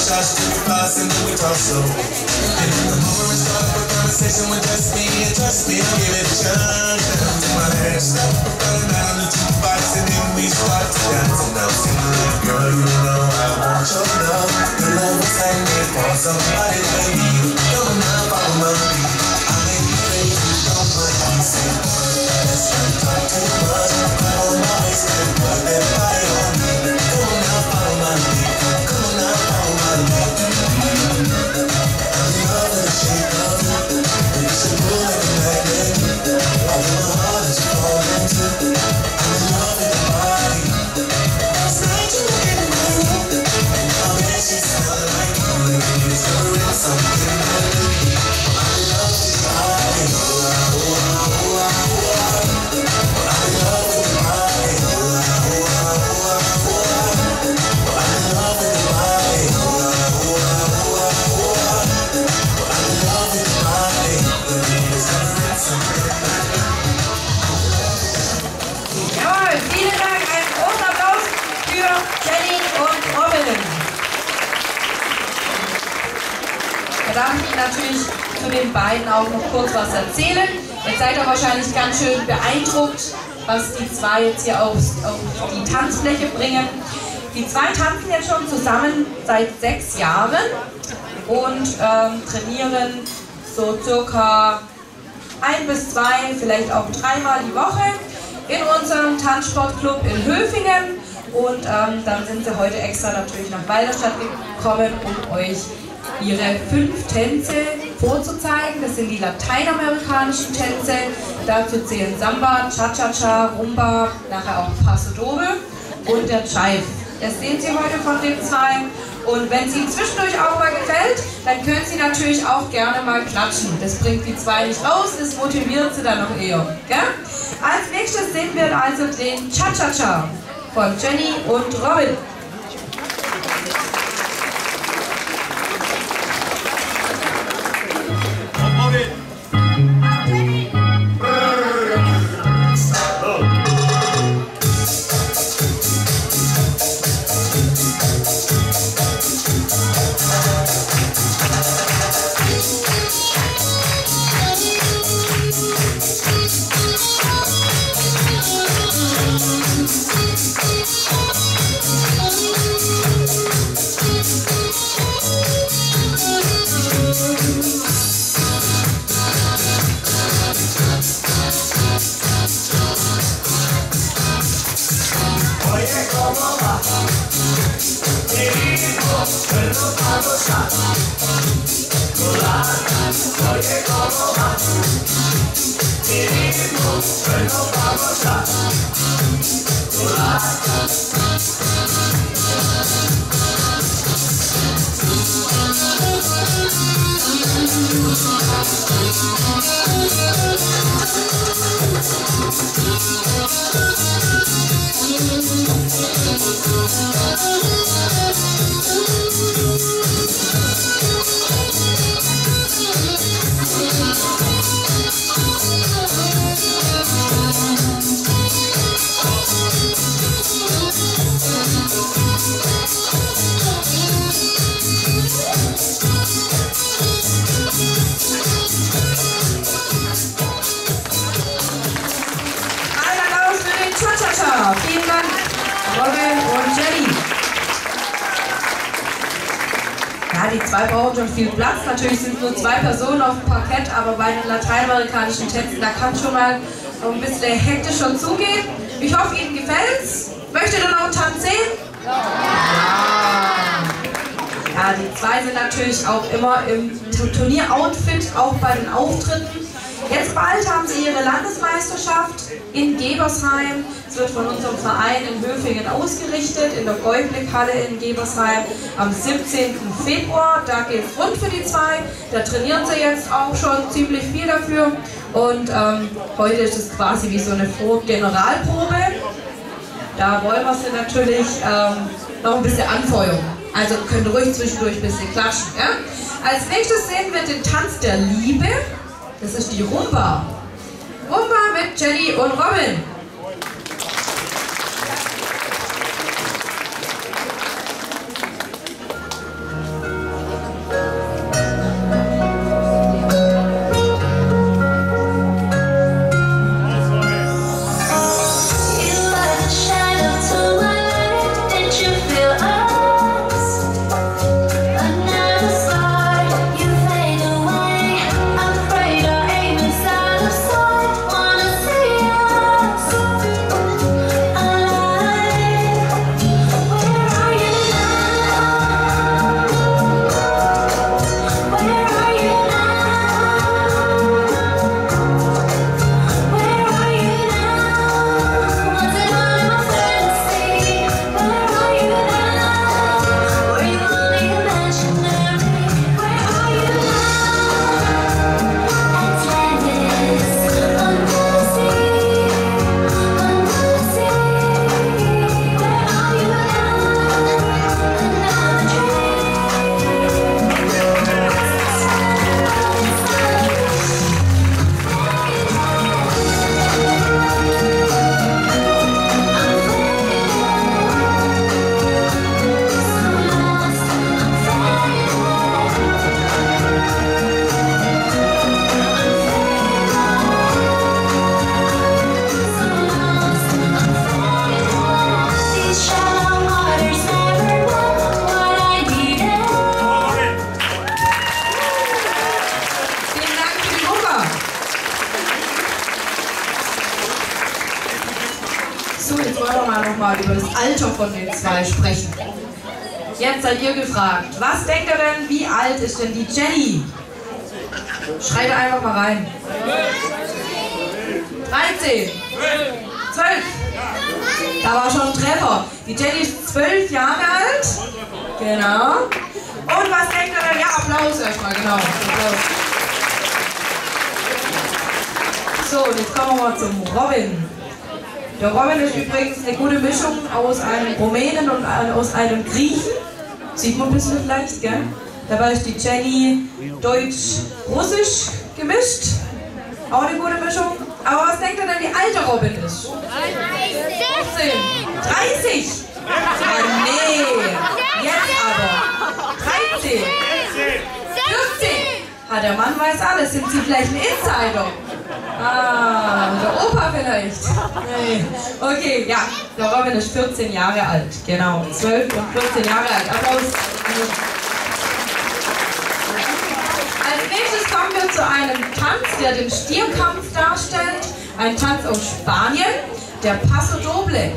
shots to the fast and then we talk slow. And in the moment we start up a conversation with just me, and trust me, I'll give it a chance. Down to my head, stop, running down the jukebox, and then we start to dance. And I'm singing like, girl, you know I want your love. Your love is handmade for somebody like you. Come on, follow my lead. I make you crazy, don't put me sick. Let's not talk too much. I don't always can put that body on me. Come on now, follow my lead. Come on now, follow my lead. I'm in love with the shape of it. It's a pull like a magnet. Although my heart is falling too. I'm in love with the body. Last night you were in my room. Oh man, she sounded like you. It's a real something that you need. I'm in love with the body. Jawohl, vielen Dank, einen großen Applaus für Jenny und Robin. Da darf ich Ihnen natürlich zu den beiden auch noch kurz was erzählen. Jetzt seid ihr wahrscheinlich ganz schön beeindruckt, was die zwei jetzt hier auf die Tanzfläche bringen. Die zwei tanzen jetzt schon zusammen seit 6 Jahren und trainieren so circa 1 bis 2, vielleicht auch 3-mal die Woche in unserem Tanzsportclub in Höfingen. Und dann sind sie heute extra natürlich nach Weilerstadt gekommen, um euch ihre 5 Tänze vorzuzeigen. Das sind die lateinamerikanischen Tänze. Dazu zählen Samba, Cha-Cha-Cha, Rumba, nachher auch Paso Doble und der Jive. Das sehen Sie heute von den zwei. Und wenn es Ihnen zwischendurch auch mal gefällt, dann können Sie natürlich auch gerne mal klatschen. Das bringt die zwei nicht raus, das motiviert sie dann noch eher. Gell? Als nächstes sehen wir also den Cha-Cha-Cha von Jenny und Robin. Vielen Dank, Robin und Jenny. Ja, die zwei brauchen schon viel Platz. Natürlich sind nur 2 Personen auf dem Parkett, aber bei den lateinamerikanischen Tänzen, da kann es schon mal noch ein bisschen hektisch schon zugehen. Ich hoffe, Ihnen gefällt's. Möchtet ihr noch einen Tanz sehen? Ja! Ja, die zwei sind natürlich auch immer im Turnieroutfit, auch bei den Auftritten. Jetzt bald haben sie ihre Landesmeisterschaft in Gebersheim. Es wird von unserem Verein in Höfingen ausgerichtet, in der Geublick-Halle in Gebersheim am 17. Februar. Da geht es rund für die zwei. Da trainieren sie jetzt auch schon ziemlich viel dafür. Und heute ist es quasi wie so eine Generalprobe. Da wollen wir sie natürlich noch ein bisschen anfeuern. Also könnt ihr ruhig zwischendurch ein bisschen klatschen. Ja? Als nächstes sehen wir den Tanz der Liebe. Das ist die Rumba. Rumba mit Jenny und Robin. jetzt wollen wir mal nochmal über das Alter von den zwei sprechen. Jetzt seid ihr gefragt. Was denkt ihr denn, wie alt ist denn die Jenny? Schreit einfach mal rein. 13. 12. Da war schon ein Treffer. Die Jenny ist 12 Jahre alt. Genau. Und was denkt ihr denn? Ja, Applaus erstmal, genau. Applaus. So, und jetzt kommen wir mal zum Robin. Der Robin ist übrigens eine gute Mischung aus einem Rumänen und aus einem Griechen. Sieht man ein bisschen vielleicht, gell? Dabei ist die Jenny deutsch-russisch gemischt. Auch eine gute Mischung. Aber was denkt ihr denn, wie alt der Robin ist? 15. 30? Ah, nee. Jetzt aber. 13. 14. Ah, der Mann weiß alles. Sind Sie vielleicht ein Insider? Ah, der Opa vielleicht. Nee. Okay, ja. Der Robin ist 14 Jahre alt. Genau. 12 und 14 Jahre alt. Applaus. Als nächstes kommen wir zu einem Tanz, der den Stierkampf darstellt. Ein Tanz aus Spanien, der Paso Doble.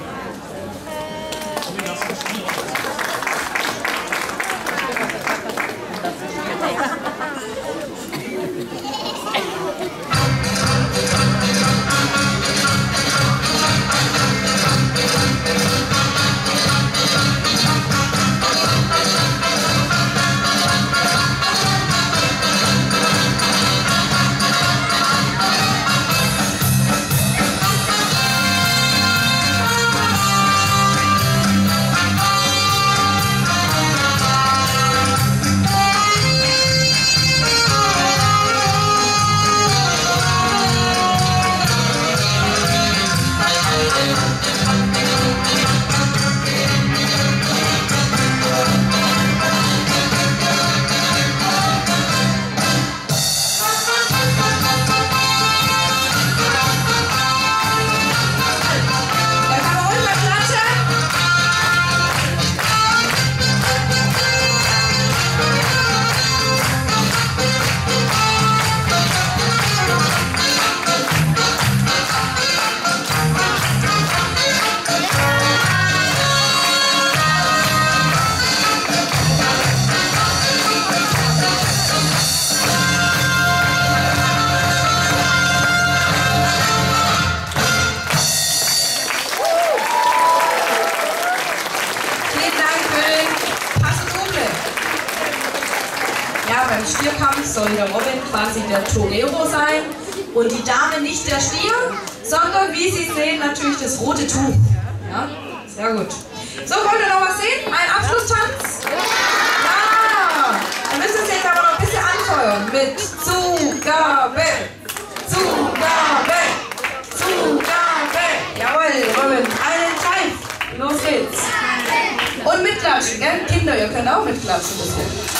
Beim Stierkampf soll der Robin quasi der Torero sein und die Dame nicht der Stier, sondern wie Sie sehen natürlich das rote Tuch. Ja, sehr gut. So, wollt ihr noch was sehen? Ein Abschlusstanz? Ja! Dann müssen Sie jetzt aber noch ein bisschen anfeuern mit Zugabe, Zugabe, Zugabe. Jawohl, Robin, einen Teil. Los geht's. Und mitklatschen, gell? Kinder, ihr könnt auch mitklatschen ein bisschen.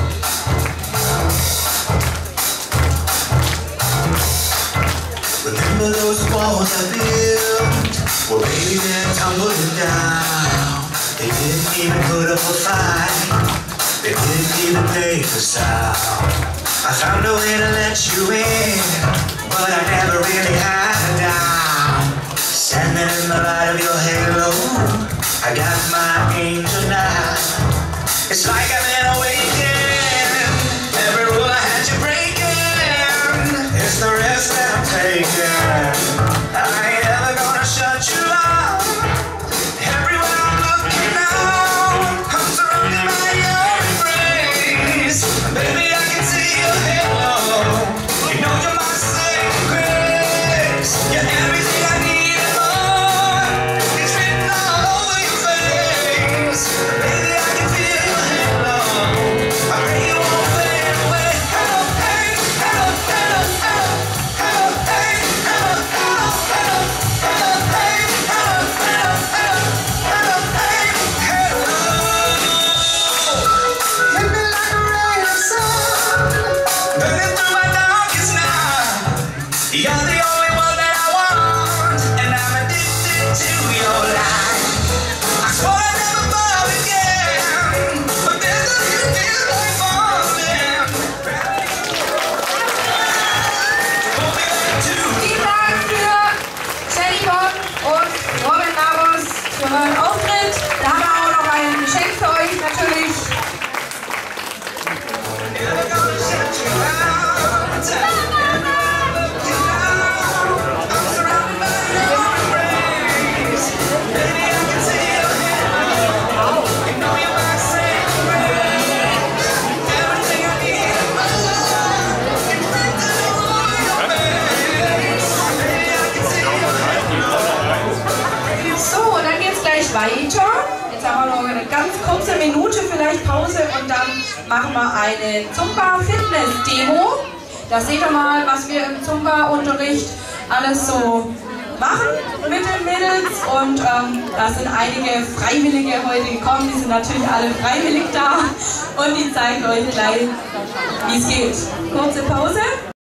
Remember those walls I built? Well, baby, they're tumbling down. They didn't even put up a fight. They didn't even make a sound. I found a way to let you in, but I never really had a dime. Standing in the light of your halo, I got my angel now. It's like I've been awakened. Every rule I had you breaking. It's the rest that I'm taking. I ain't ever gonna shut you out. Everywhere I'm looking now, I'm surrounded by your embrace. Baby, I can see your halo. You know you're my saving grace. You're everything I need and more. It's written all over your face. Baby, I can feel your halo. I pray you won't fade away. Hello, hey, hello, hello, hello, hello, hey, hello. weiter. Jetzt haben wir noch eine ganz kurze Minute vielleicht Pause und dann machen wir eine Zumba-Fitness-Demo. Da seht ihr mal, was wir im Zumba-Unterricht alles so machen mit den Mädels. Und da sind einige Freiwillige heute gekommen, die sind natürlich alle freiwillig da und die zeigen euch gleich, wie es geht. Kurze Pause.